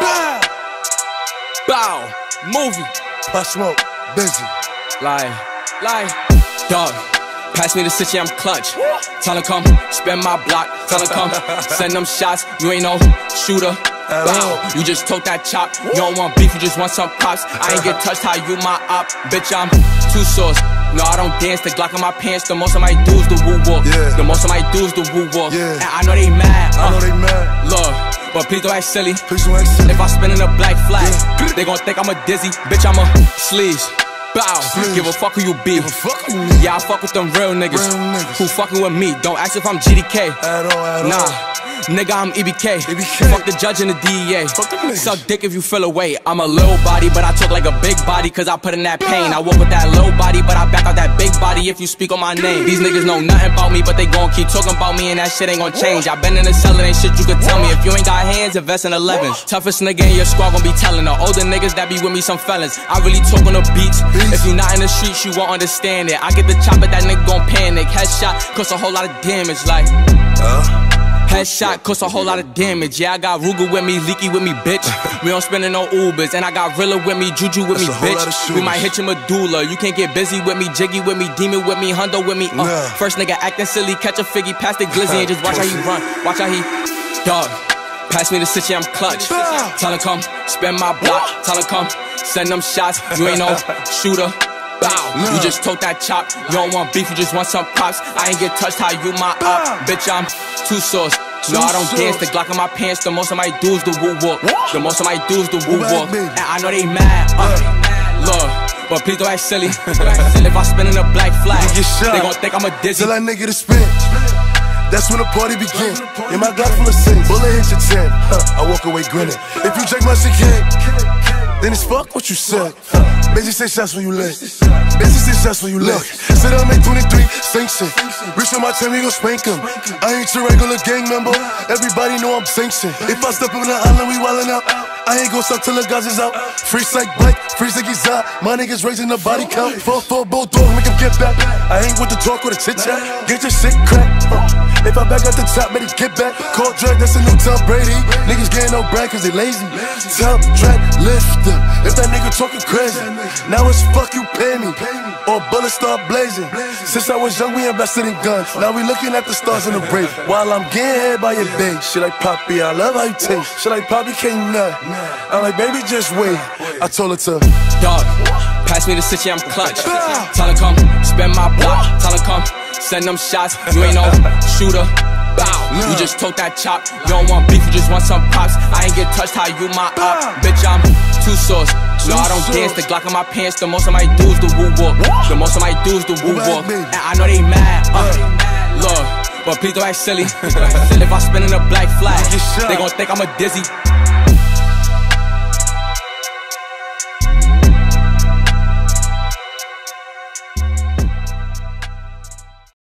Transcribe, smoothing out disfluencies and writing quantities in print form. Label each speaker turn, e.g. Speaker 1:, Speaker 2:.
Speaker 1: Bow, movie,
Speaker 2: Pop Smoke, busy.
Speaker 1: like, dog. Pass me the city, I'm clutch. Tell her come, spin my block. Tell her come, send them shots. You ain't no shooter. Bow, you just took that chop. You don't want beef, you just want some props. I ain't get touched, how you my op. Bitch, I'm too sauce. No, I don't dance, the Glock in my pants. The most I might do is the woo walk. The most I might do is the woo walk. And I know they mad.
Speaker 2: I know they mad.
Speaker 1: Look, but please don't act silly.
Speaker 2: Please don't act silly.
Speaker 1: If I spin in a black flag, they gon' think I'm a dizzy. Bitch, I'm a sleaze. Bow, give a fuck who you be. Yeah, I fuck with them real niggas who fucking with me. Don't ask if I'm GDK.
Speaker 2: At all.
Speaker 1: Nah, nigga, I'm EBK. Fuck the judge and the DEA. Suck dick if you feel away. I'm a little body, but I talk like a big body, cause I put in that pain. I walk with that little body, but I back out that big body if you speak on my name. These niggas know nothing about me, but they gon' keep talking about me, and that shit ain't gon' change. I been in the cellar, ain't shit you could tell me. If you ain't got hands, invest in 11s. Toughest nigga in your squad gon' be telling the older niggas that be with me some felons. I really talk on the beats. If you not in the streets, you won't understand it. I get the chopper, that nigga gon' panic. Headshot cost a whole lot of damage, like headshot cost a whole lot of damage. Yeah, I got Ruger with me, Leaky with me, bitch. We don't spendin' no Ubers. And I got Rilla with me, Juju with me, bitch. We might hit your medulla. You can't get busy with me, Jiggy with me, Demon with me, Hundo with me. First nigga acting silly, catch a figgy, pass the glizzy, and just watch how he run. Watch how he dog. Pass me the city, I'm clutch. Tell her come, spin my block. Tell her come, send them shots. You ain't no shooter. Bow, you just took that chop. You don't want beef, you just want some props. I ain't get touched, how you my op. Bitch, I'm too sauce. No, I don't dance, the Glock in my pants. The most I might do is the woo walk. The most I might do is the woo walk. And I know they mad. Look, but please don't act silly. If I spin in a black flag, they gon' think I'm a dizzy.
Speaker 2: Tell that nigga to spin. That's when the party begin. In my Glock full of sin, bullet hit your 10. I walk away grinning. If you check my shit, then it's fuck what you said. Busy say shots when you lit. Busy say shots when you lit. Sit down, make 23, sing shit. Reach on my time, we gon' spank him. I ain't your regular gang member. Everybody know I'm sanctioned. If I step on the island, we wildin' out. I ain't gon' stop till the guys is out. Free psych bike, free ziggy's out. My niggas raising the body count. 4-4 bulldog, make him get back. I ain't with the talk or the chit chat. Get your shit cracked. If I back at the top, better get back. Call drag, that's a new Tom Brady. Niggas getting no brag cause they lazy. Top track lifter. If that nigga talking crazy, now it's fuck you pay me, or bullets start blazing. Since I was young, we invested in guns. Now we looking at the stars in the break. While I'm getting head by your babe. She like, Poppy, I love how you taste. She like, Poppy, can't nut. I'm like, baby, just wait. I told her to
Speaker 1: dog, pass me the city, I'm clutch. Tell her come, spin my block. Tell her come, send them shots. You ain't no shooter. Bow, you just took that chop. You don't want beef, you just want some props. I ain't get touched, how you my op. Bitch, I'm too sauce. No, I don't dance, the Glock in my pants. The most I might do is the woo walk. The most I might do is the woo walk. And I know they mad. Look, but please don't act silly. If I spin in a black flag, they gon' think I'm a dizzy.